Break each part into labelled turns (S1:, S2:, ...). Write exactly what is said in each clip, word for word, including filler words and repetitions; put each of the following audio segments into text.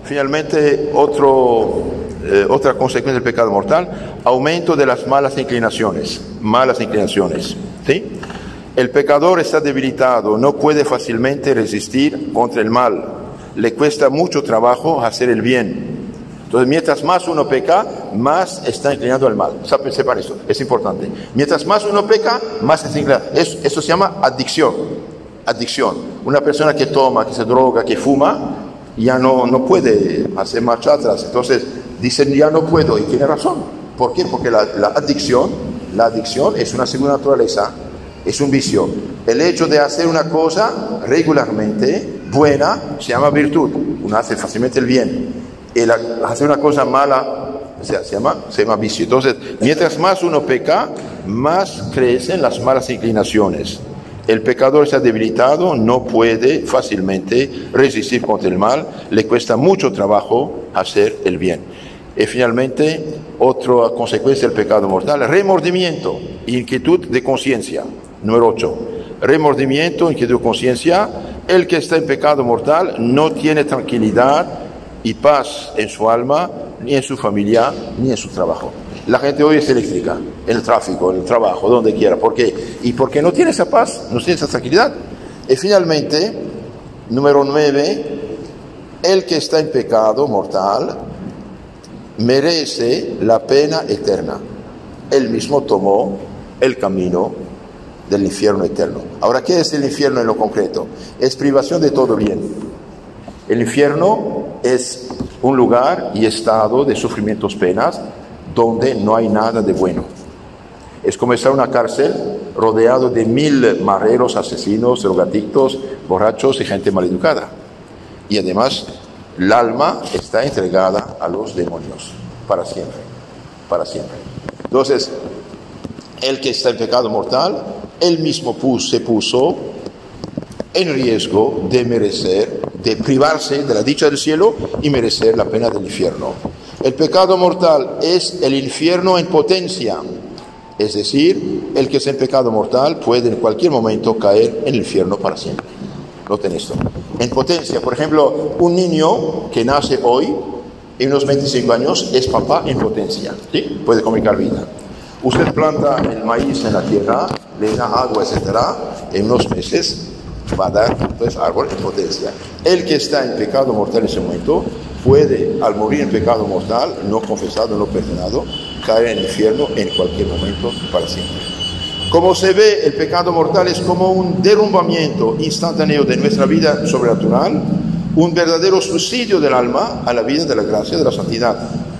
S1: finalmente, otro, eh, otra consecuencia del pecado mortal, aumento de las malas inclinaciones. Malas inclinaciones, ¿sí? El pecador está debilitado, no puede fácilmente resistir contra el mal. Le cuesta mucho trabajo hacer el bien. Entonces, mientras más uno peca, más está inclinado al mal. Sepan eso, es importante. Mientras más uno peca, más está inclinado. Eso, eso se llama adicción. Adicción. Una persona que toma, que se droga, que fuma, ya no, no puede hacer marcha atrás. Entonces, dicen, ya no puedo, y tiene razón. ¿Por qué? Porque la, la adicción, la adicción es una segunda naturaleza, es un vicio. El hecho de hacer una cosa regularmente buena se llama virtud. Uno hace fácilmente el bien. El hacer una cosa mala, o sea, se llama, se llama vicio. Entonces, mientras más uno peca, más crecen las malas inclinaciones. El pecador está debilitado, no puede fácilmente resistir contra el mal, le cuesta mucho trabajo hacer el bien. Y finalmente, otra consecuencia del pecado mortal, remordimiento, inquietud de conciencia. Número ocho, remordimiento, inquietud de conciencia. El que está en pecado mortal no tiene tranquilidad y paz en su alma, ni en su familia, ni en su trabajo. La gente hoy es eléctrica, en el tráfico, en el trabajo, donde quiera. ¿Por qué? Y porque no tiene esa paz, no tiene esa tranquilidad. Y finalmente, número nueve, el que está en pecado mortal merece la pena eterna. Él mismo tomó el camino del infierno eterno. Ahora, ¿qué es el infierno en lo concreto? Es privación de todo bien. El infierno es un lugar y estado de sufrimientos, penas, donde no hay nada de bueno. Es como estar en una cárcel rodeado de mil marreros, asesinos, drogadictos, borrachos y gente maleducada. Y además, el alma está entregada a los demonios para siempre, para siempre. Entonces, el que está en pecado mortal, él mismo puso, se puso en riesgo de merecer, de privarse de la dicha del cielo y merecer la pena del infierno. El pecado mortal es el infierno en potencia, es decir, el que es en pecado mortal puede en cualquier momento caer en el infierno para siempre. Noten esto. En potencia, por ejemplo, un niño que nace hoy, en unos veinticinco años, es papá en potencia, ¿sí? Puede comunicar vida. Usted planta el maíz en la tierra, le da agua, etcétera, en unos meses va a dar entonces árbol en potencia. El que está en pecado mortal en ese momento puede, al morir en pecado mortal, no confesado, no perdonado, caer en el infierno en cualquier momento para siempre. Como se ve, el pecado mortal es como un derrumbamiento instantáneo de nuestra vida sobrenatural, un verdadero suicidio del alma a la vida de la gracia, de la santidad.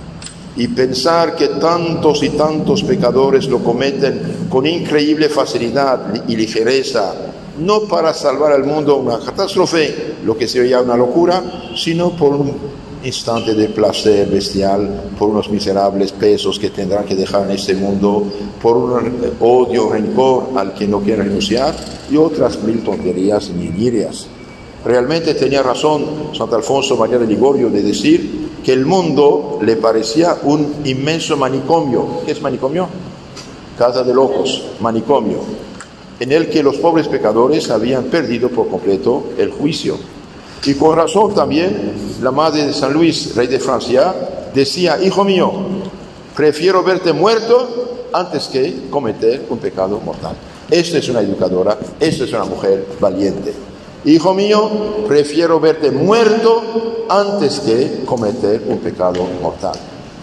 S1: Y pensar que tantos y tantos pecadores lo cometen con increíble facilidad y ligereza, no para salvar al mundo una catástrofe, lo que sería una locura, sino por un instante de placer bestial, por unos miserables pesos que tendrán que dejar en este mundo, por un odio, rencor al que no quieren renunciar, y otras mil tonterías y niñerías. Realmente tenía razón Santo Alfonso María de Ligorio de decir que el mundo le parecía un inmenso manicomio. ¿Qué es manicomio? Casa de locos, manicomio, en el que los pobres pecadores habían perdido por completo el juicio. Y con razón también la madre de San Luis, rey de Francia, decía: hijo mío, prefiero verte muerto antes que cometer un pecado mortal. Esta es una educadora, esta es una mujer valiente. Hijo mío, prefiero verte muerto antes que cometer un pecado mortal.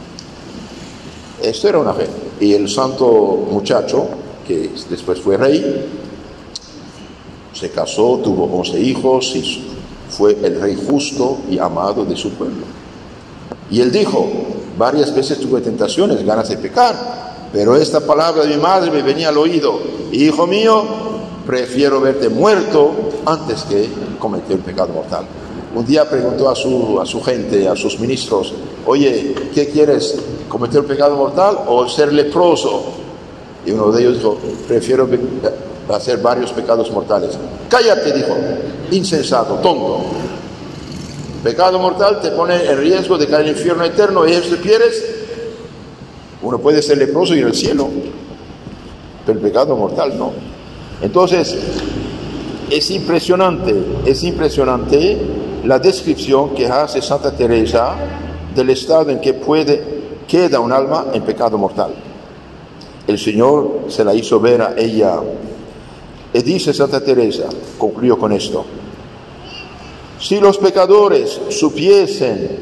S1: Esto era una fe. Y el santo muchacho, que después fue rey, se casó, tuvo once hijos y fue el rey justo y amado de su pueblo. Y él dijo: varias veces tuve tentaciones, ganas de pecar, pero esta palabra de mi madre me venía al oído: hijo mío, prefiero verte muerto antes que cometer un pecado mortal. Un día preguntó a su, a su gente, a sus ministros: oye, ¿qué quieres? ¿Cometer un pecado mortal o ser leproso? Y uno de ellos dijo: prefiero hacer varios pecados mortales. Cállate, dijo, insensato, tonto. Pecado mortal te pone en riesgo de caer en el infierno eterno, y eso quieres. Uno puede ser leproso y ir al cielo, pero el pecado mortal no. Entonces, es impresionante, es impresionante la descripción que hace Santa Teresa del estado en que puede, queda un alma en pecado mortal. El Señor se la hizo ver a ella. Y dice Santa Teresa, concluyo con esto: si los pecadores supiesen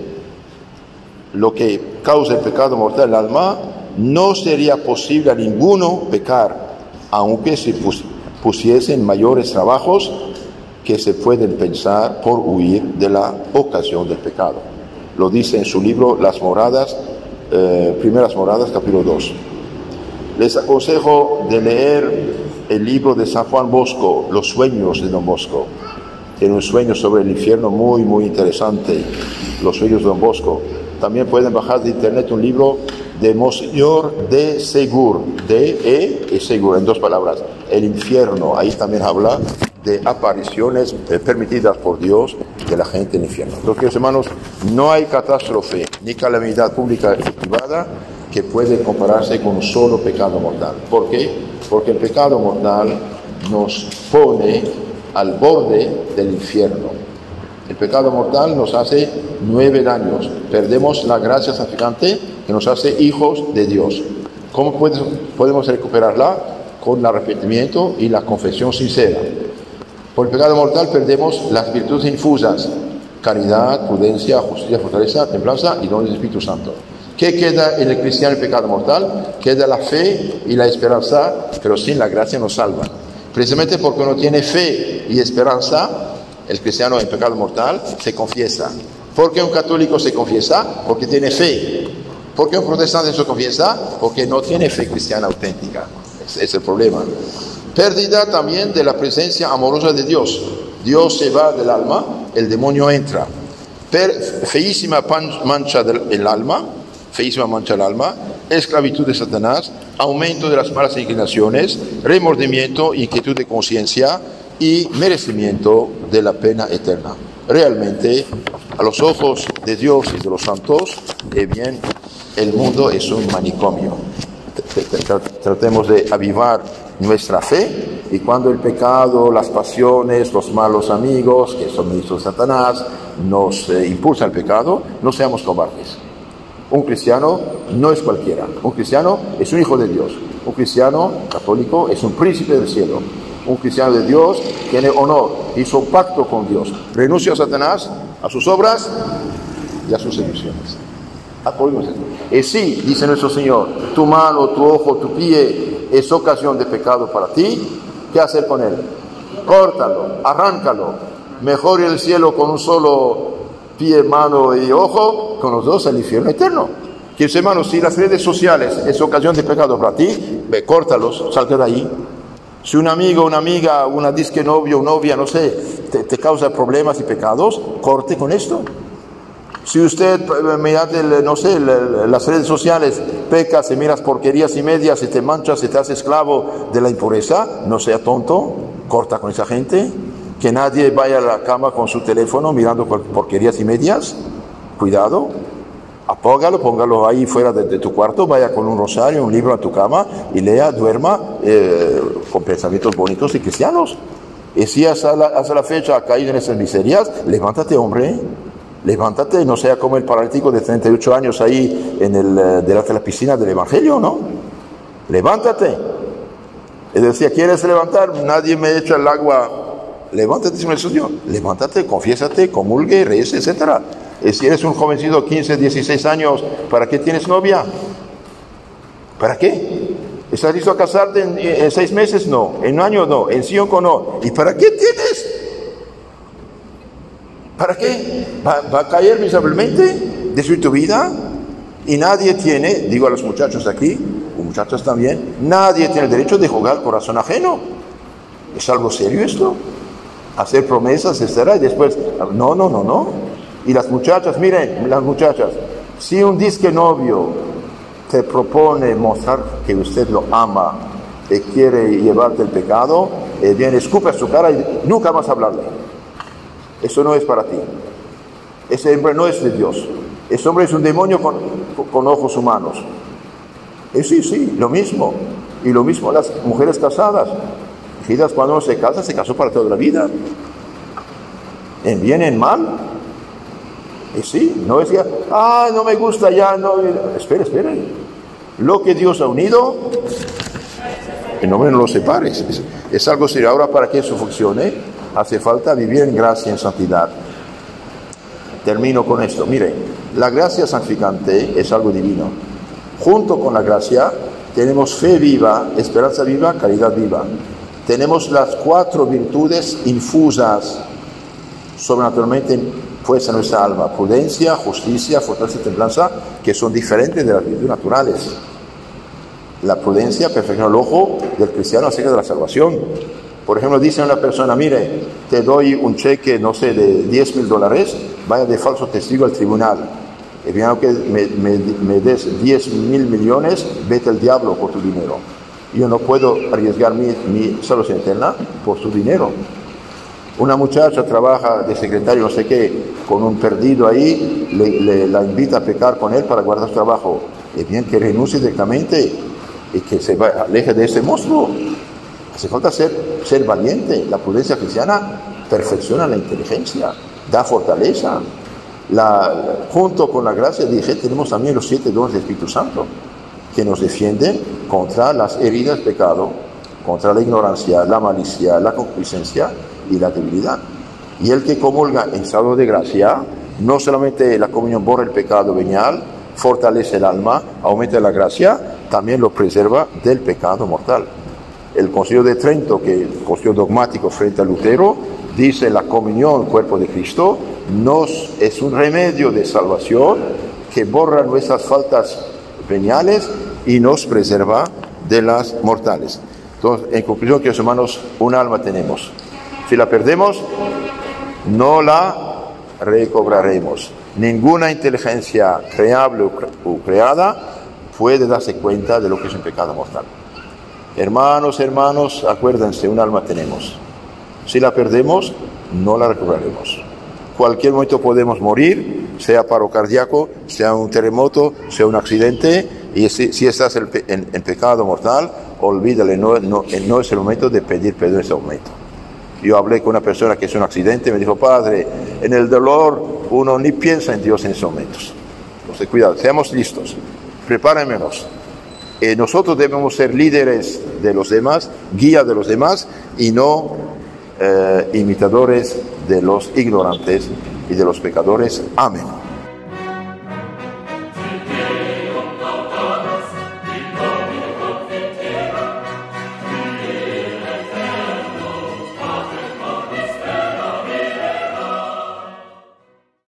S1: lo que causa el pecado mortal del alma, no sería posible a ninguno pecar, aunque se pus pusiesen mayores trabajos que se pueden pensar por huir de la ocasión del pecado. Lo dice en su libro Las Moradas, eh, Primeras Moradas, capítulo dos. Les aconsejo de leer el libro de San Juan Bosco, Los sueños de Don Bosco. Tiene un sueño sobre el infierno muy, muy interesante, Los sueños de Don Bosco. También pueden bajar de internet un libro de Monseñor de Segur, de E y Segur, en dos palabras, el infierno. Ahí también habla de apariciones eh, permitidas por Dios de la gente en el infierno. Entonces, queridos hermanos, no hay catástrofe ni calamidad pública y privada que puede compararse con un solo pecado mortal. ¿Por qué? Porque el pecado mortal nos pone al borde del infierno. El pecado mortal nos hace nueve daños. Perdemos la gracia santificante que nos hace hijos de Dios. ¿Cómo podemos recuperarla? Con el arrepentimiento y la confesión sincera. Por el pecado mortal perdemos las virtudes infusas: caridad, prudencia, justicia, fortaleza, templanza y dones del Espíritu Santo. ¿Qué queda en el cristiano el pecado mortal? Queda la fe y la esperanza, pero sin la gracia no salvan. Precisamente porque no tiene fe y esperanza, el cristiano en pecado mortal se confiesa. ¿Por qué un católico se confiesa? Porque tiene fe. ¿Por qué un protestante se confiesa? Porque no tiene fe cristiana auténtica. Ese es el problema. Pérdida también de la presencia amorosa de Dios. Dios se va del alma, el demonio entra. Per, feísima mancha del alma, feísima mancha del alma, esclavitud de Satanás, aumento de las malas inclinaciones, remordimiento, inquietud de conciencia y merecimiento de la pena eterna. Realmente, a los ojos de Dios y de los santos, eh bien, el mundo es un manicomio. Tratemos de avivar nuestra fe, y cuando el pecado, las pasiones, los malos amigos, que son ministros de Satanás, nos eh, impulsan al pecado, no seamos cobardes. Un cristiano no es cualquiera. Un cristiano es un hijo de Dios. Un cristiano católico es un príncipe del cielo. Un cristiano de Dios tiene honor, hizo un pacto con Dios, renunció a Satanás, a sus obras y a sus seducciones. Y si, dice nuestro Señor, tu mano, tu ojo, tu pie es ocasión de pecado para ti, ¿qué hacer con él? Córtalo, arráncalo. Mejor ir al cielo con un solo pie, mano y ojo, con los dos al infierno eterno. Queridos hermanos, si las redes sociales es ocasión de pecado para ti, ve, córtalos, salga de ahí. Si un amigo, una amiga, una disque novio, novia, no sé, te, te causa problemas y pecados, corte con esto. Si usted, mediante, el, no sé, el, las redes sociales, peca, se miras porquerías y medias, se te mancha, se te hace esclavo de la impureza, no sea tonto, corta con esa gente. Que nadie vaya a la cama con su teléfono mirando porquerías y medias. Cuidado, apógalo, póngalo ahí fuera de, de tu cuarto, vaya con un rosario, un libro a tu cama y lea, duerma eh, con pensamientos bonitos y cristianos. Y si hasta la, hasta la fecha ha caído en esas miserias, levántate, hombre, levántate, no sea como el paralítico de treinta y ocho años ahí en el, delante de la piscina del Evangelio, ¿no? Levántate. Y decía, ¿quieres levantar? Nadie me echa el agua. Levántate, Señor Señor, levántate, confiésate, comulgue, reza, etcétera. Y si eres un jovencito de quince, dieciséis años, ¿para qué tienes novia? ¿Para qué? ¿Estás listo a casarte en, en seis meses? No. ¿En un año? No. ¿En cinco? No. ¿Y para qué tienes? ¿Para qué? ¿Va, va a caer miserablemente? ¿Destruir tu vida? Y nadie tiene, digo a los muchachos aquí, muchachas también, nadie tiene el derecho de jugar al corazón ajeno. ¿Es algo serio esto? Hacer promesas, etcétera, y después, no, no, no, no. Y las muchachas, miren, las muchachas, si un disque novio te propone mostrar que usted lo ama y quiere llevarte el pecado, eh, bien, escupe a su cara y nunca más hablarle. Eso no es para ti. Ese hombre no es de Dios. Ese hombre es un demonio con, con ojos humanos. Eh, sí, sí, lo mismo. Y lo mismo las mujeres casadas. Cuando uno se casa, se casó para toda la vida. En bien, en mal, Y sí, no decía, ah, no me gusta ya, no. Espera, espera. Lo que Dios ha unido, que no me lo separes. Es, es algo serio. Ahora, para que eso funcione, hace falta vivir en gracia, en santidad. Termino con esto. Mire, la gracia santificante es algo divino. Junto con la gracia tenemos fe viva, esperanza viva, caridad viva. Tenemos las cuatro virtudes infusas sobrenaturalmente puestas en nuestra alma: prudencia, justicia, fortaleza y templanza, que son diferentes de las virtudes naturales. La prudencia perfecciona el ojo del cristiano acerca de la salvación. Por ejemplo, dice a una persona: mire, te doy un cheque, no sé, de diez mil dólares, vaya de falso testigo al tribunal. Y bien, aunque me, me, me des diez mil millones, vete al diablo por tu dinero. Yo no puedo arriesgar mi, mi salvación eterna por su dinero. Una muchacha trabaja de secretario, no sé qué, con un perdido ahí, le, le, la invita a pecar con él para guardar su trabajo. Es bien que renuncie directamente y que se va, aleje de ese monstruo. Hace falta ser, ser valiente. La prudencia cristiana perfecciona la inteligencia, da fortaleza. La, junto con la gracia, dije, tenemos también los siete dones del Espíritu Santo, que nos defienden contra las heridas del pecado, contra la ignorancia, la malicia, la concupiscencia y la debilidad. Y el que comulga en estado de gracia, no solamente la comunión borra el pecado venial, fortalece el alma, aumenta la gracia, también lo preserva del pecado mortal. El Concilio de Trento, que el concilio dogmático frente a Lutero, dice: la comunión, cuerpo de Cristo, nos es un remedio de salvación que borra nuestras faltas veniales y nos preserva de las mortales. Entonces, en conclusión, queridos hermanos, un alma tenemos. Si la perdemos, no la recobraremos. Ninguna inteligencia creable o creada puede darse cuenta de lo que es un pecado mortal. Hermanos, hermanos, acuérdense, un alma tenemos. Si la perdemos, no la recobraremos. Cualquier momento podemos morir, sea paro cardíaco, sea un terremoto, sea un accidente, y si, si estás en, en, en pecado mortal, olvídale, no, no, no es el momento de pedir perdón en ese momento. Yo hablé con una persona que hizo un accidente y me dijo: padre, en el dolor uno ni piensa en Dios en esos momentos. Entonces, cuidado, seamos listos, prepárenmenos. Eh, nosotros debemos ser líderes de los demás, guías de los demás, y no eh, imitadores de los ignorantes y de los pecadores. Amén.